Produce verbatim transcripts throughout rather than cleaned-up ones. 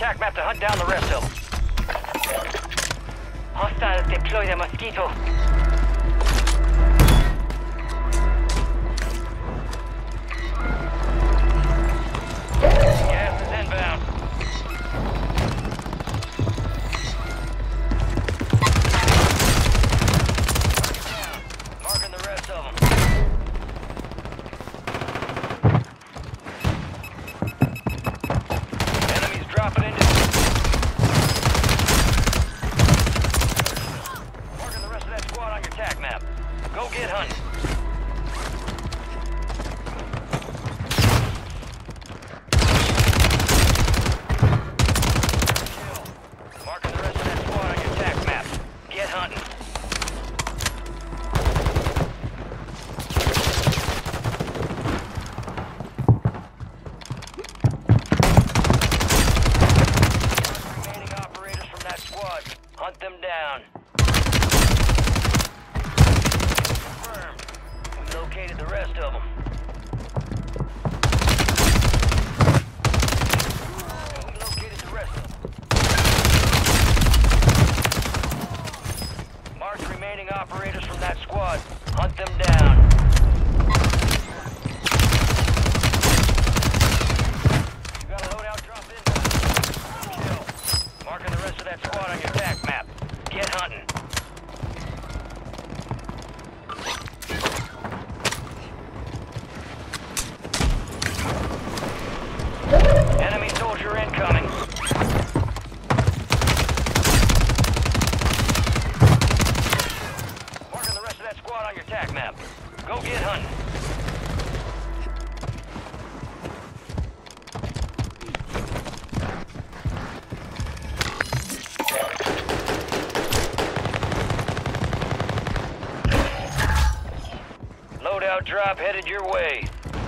attack map to hunt down the rest of them. Hostiles deploy the Mosquito. Gas is inbound. Marking the rest of them. Enemies dropping into... Marking the rest of that squad on your attack map. Go get hunting. Marking the rest of that squad on your attack map. Get hunting. Remaining operators from that squad. Hunt them down. Confirmed. We located the rest of them. We located the rest of them. Mark remaining operators from that squad. Hunt them down. You got a loadout drop in. Kill. Marking the rest of that squad on your attack map. Get hunting. Enemy soldier incoming. Marking the rest of that squad on your attack map. Go get hunting. Loadout drop headed your way.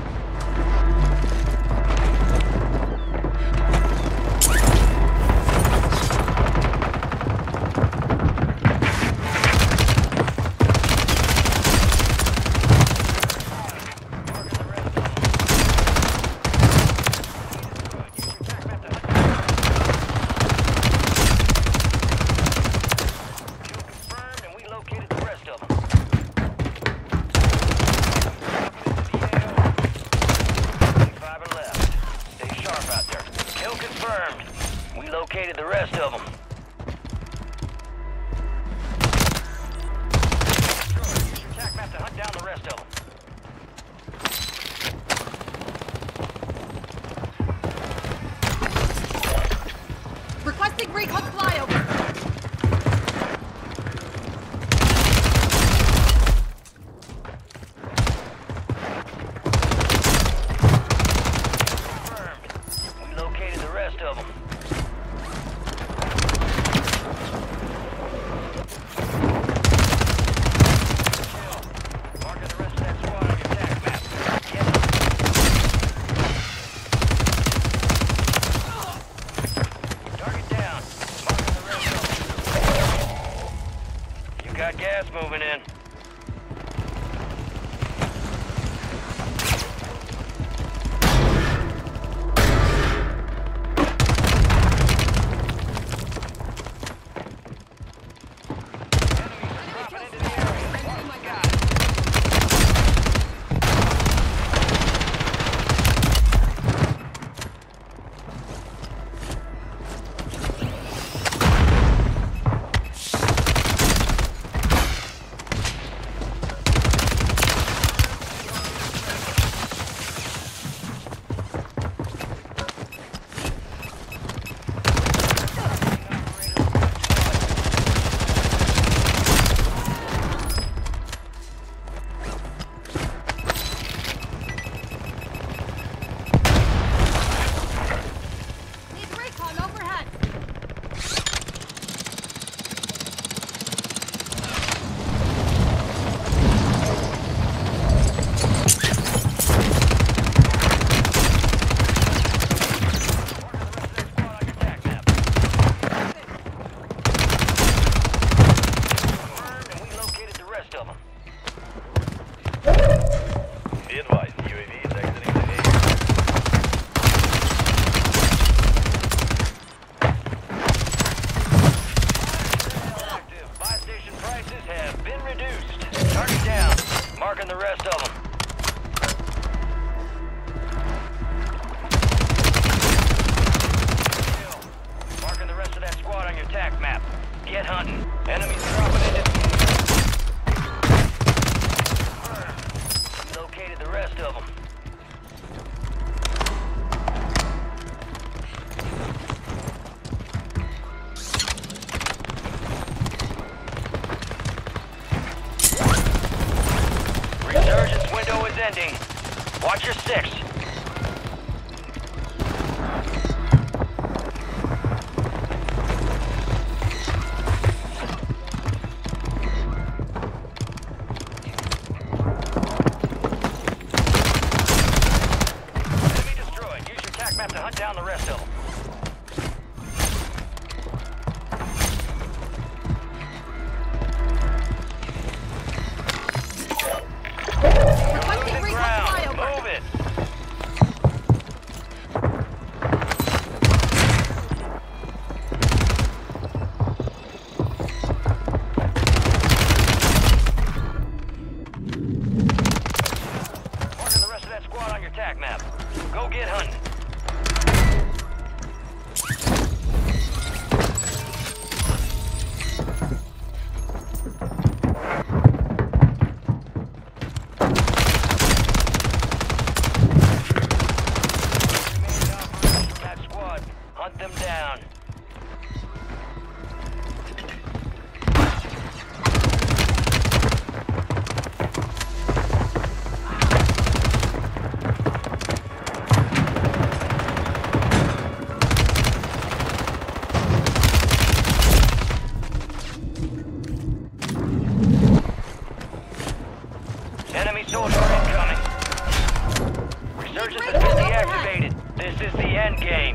Located the rest of them. Use your attack map to hunt down the rest of them. Requesting recon flyover. Confirmed. We located the rest of them. Got gas moving in. Marking the rest of them. Marking the rest of that squad on your tac map. Get hunting. Enemies dropping into... Located the rest of them. Resurgence window is ending. Watch your six. Enemy destroyed. Use your tac map to hunt down the rest of them. Requesting recon flyover. Move it. Marking the rest of that squad on your tac map. Go get hunting. That squad. Hunt them down. Enemy soldier incoming. Resurgence has been deactivated. This is the end game.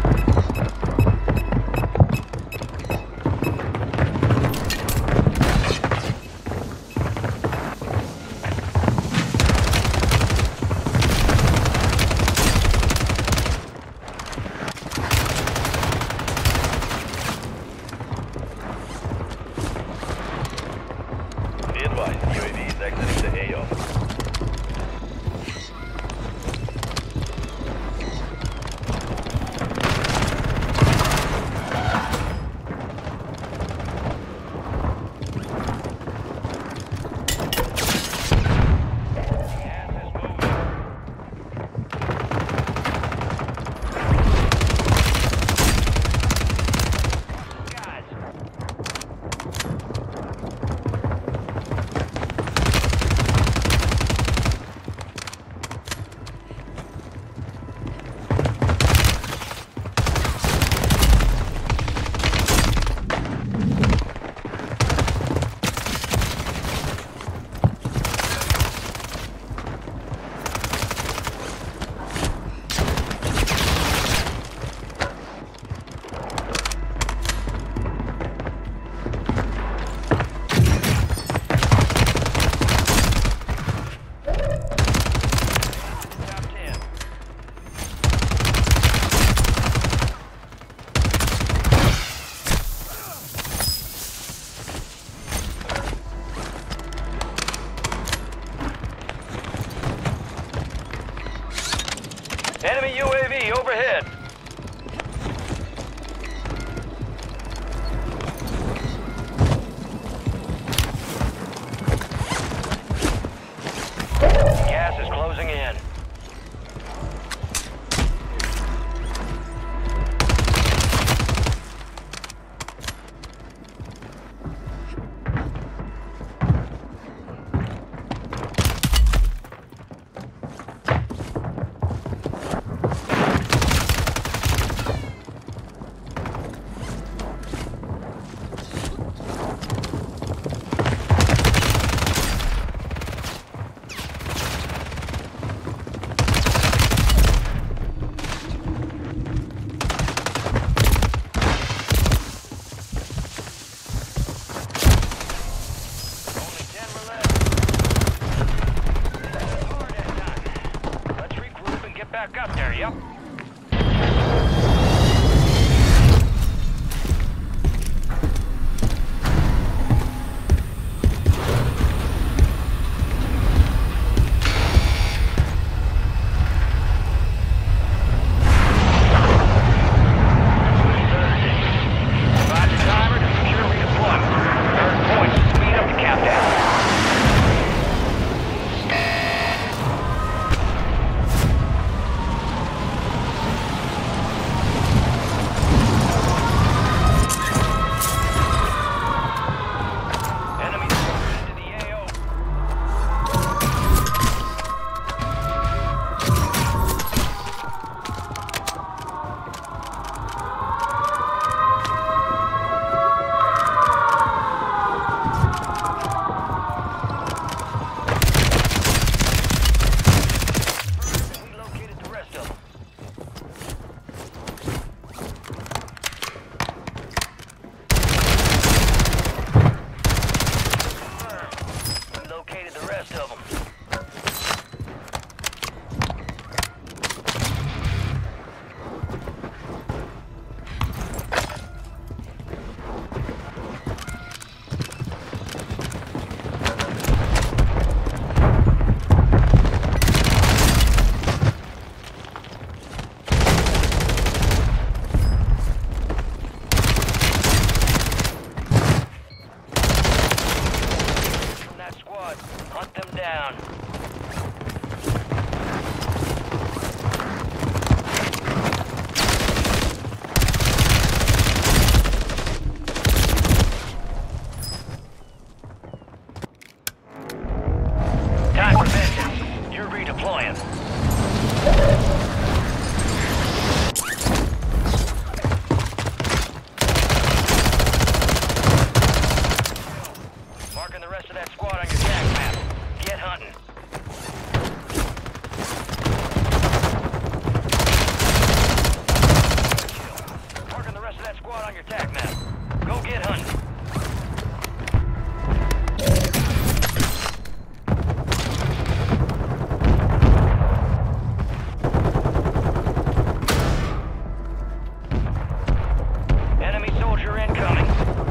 Be advised, U A V is exiting the A O. Gas is moving. Guys. Top ten. Enemy U A V overhead. Gas is closing in. Only ten were left. Hard that time. Let's regroup and get back up there, yep. Hunt them down. Time for vengeance. You're redeploying. Marking the rest of that squad on your attack map. Get hunting. Marking the rest of that squad on your attack map. Go get hunting. Enemy soldier incoming.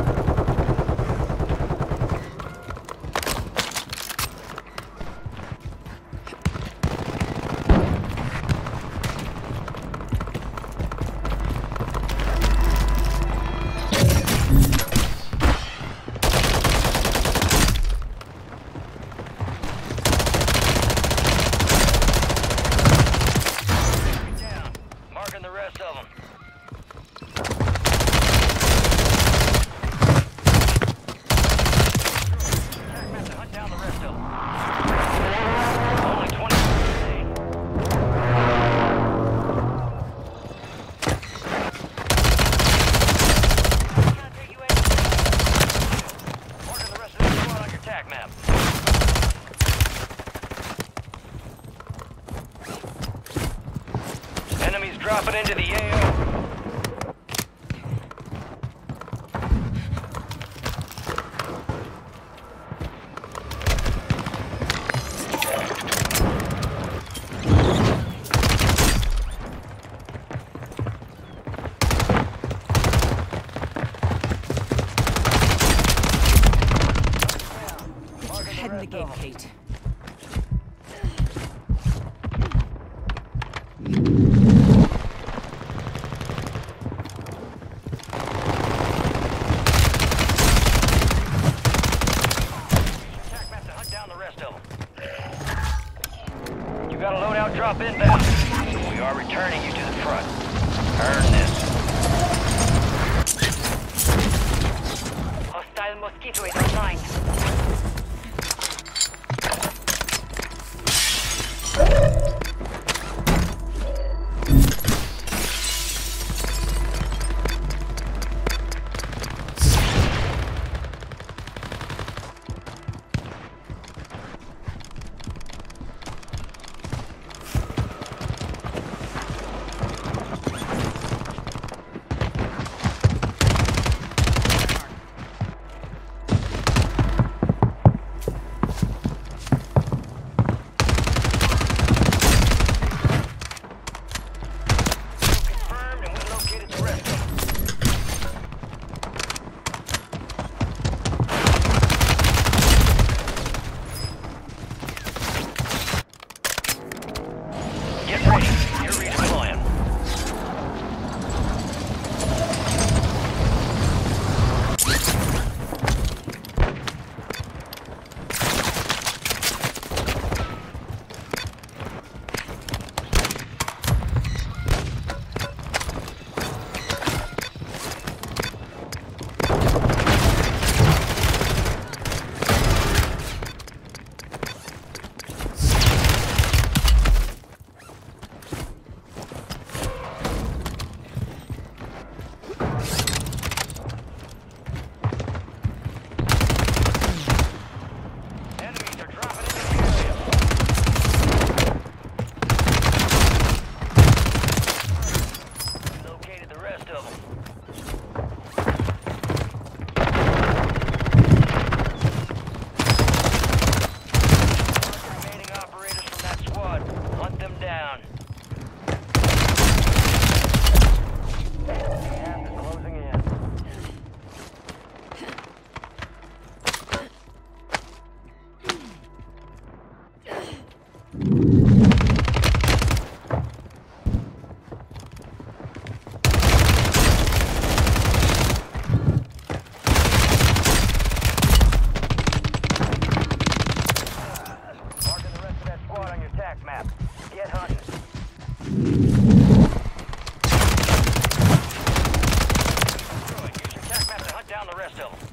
Down. Marking the rest of them. Attack map to hunt down the rest of them. Only twenty remain. Marking the rest of the squad on your attack map. Enemies dropping into the A O. Head in the game, Kate. Attack map to hunt down the rest of them. You got a loadout drop inbound. We are returning you to the front. Earn this. Hostile Mosquito is online. Confirmed, and we located the rest of them. Get ready. You're redeploying. Enemies are dropping into the area. We located the rest of them. Remaining operators from that squad. Hunt them down. Gas is closing in. Use your attack map to hunt down the rest of them.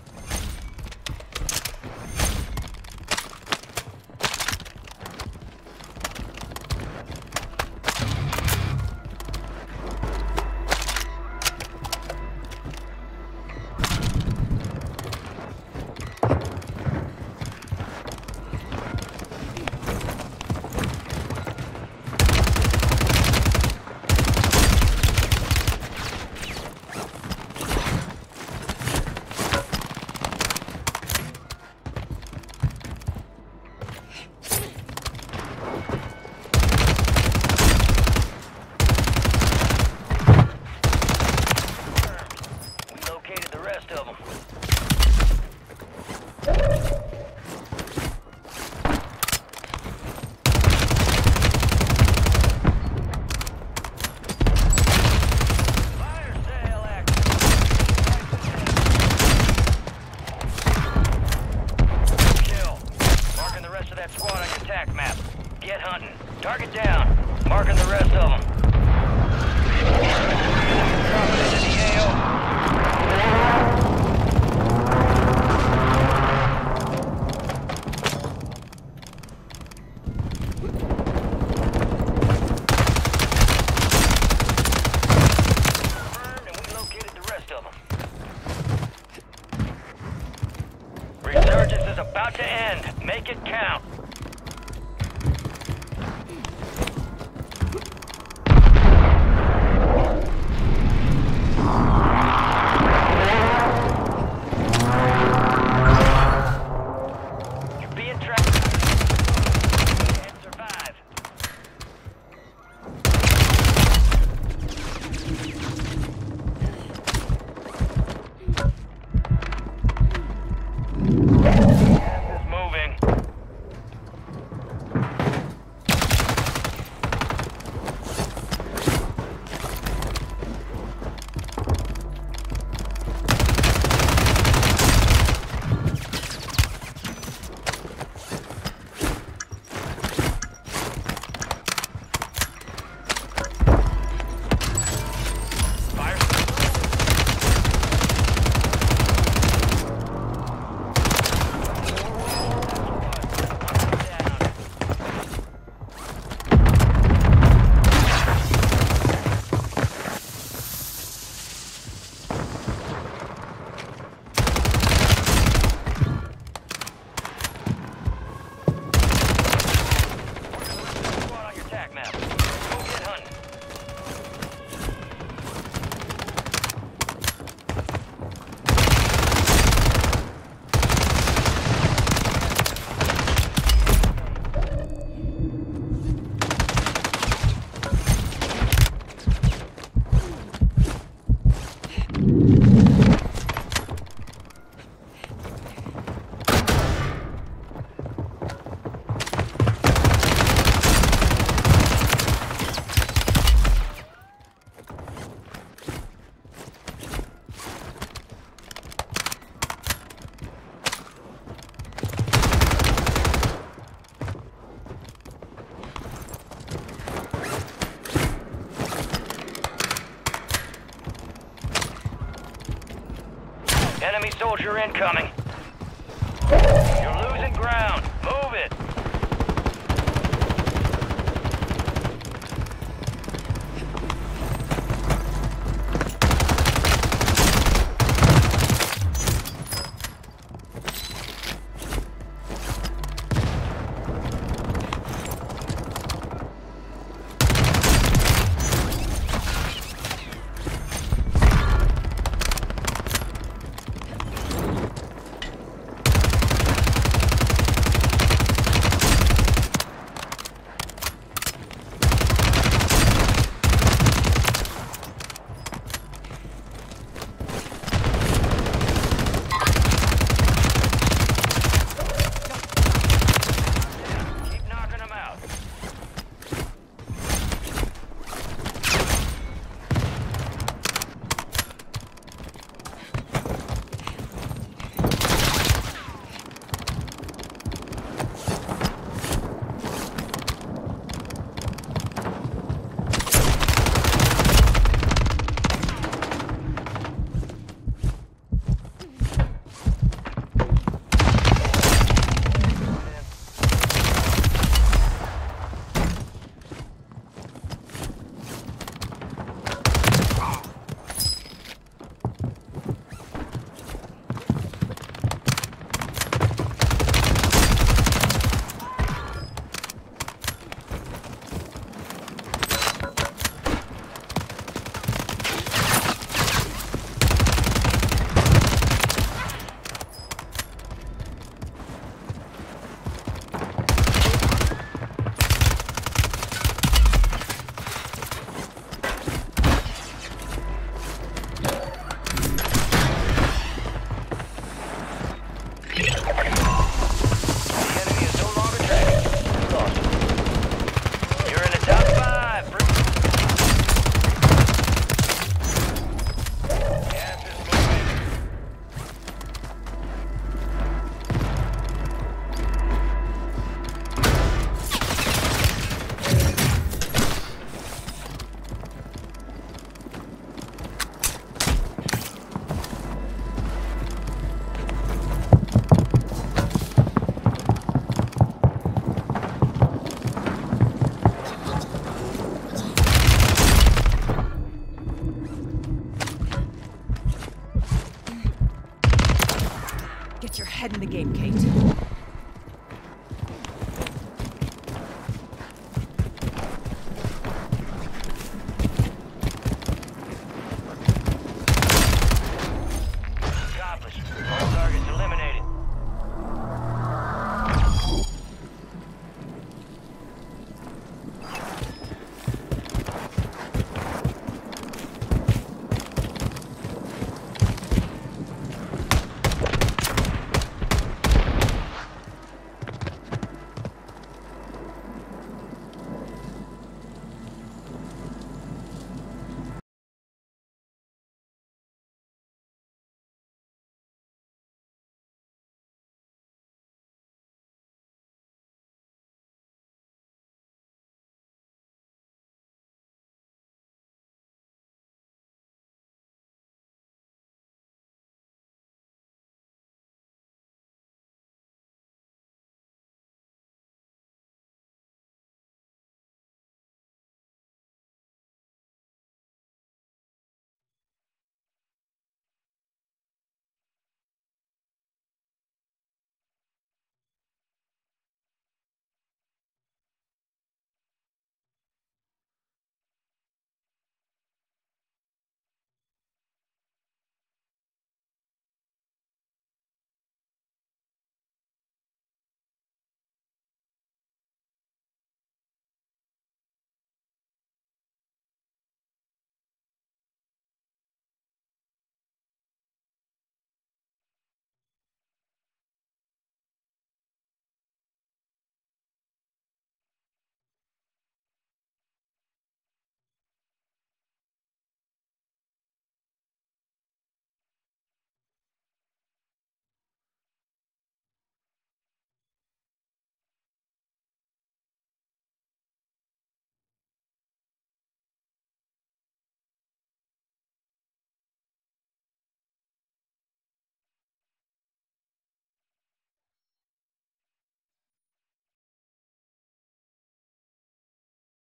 Get hunting. Target down. Marking the rest of them. Dropping into the A O. Confirmed, and we located the rest of them. Resurgence is about to end. Make it count. Enemy soldier incoming.